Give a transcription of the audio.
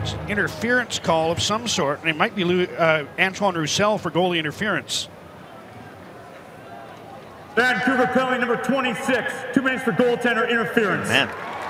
interference call of some sort, and it might be Antoine Roussel for goalie interference. Vancouver penalty number 26, 2 minutes for goaltender interference. Man.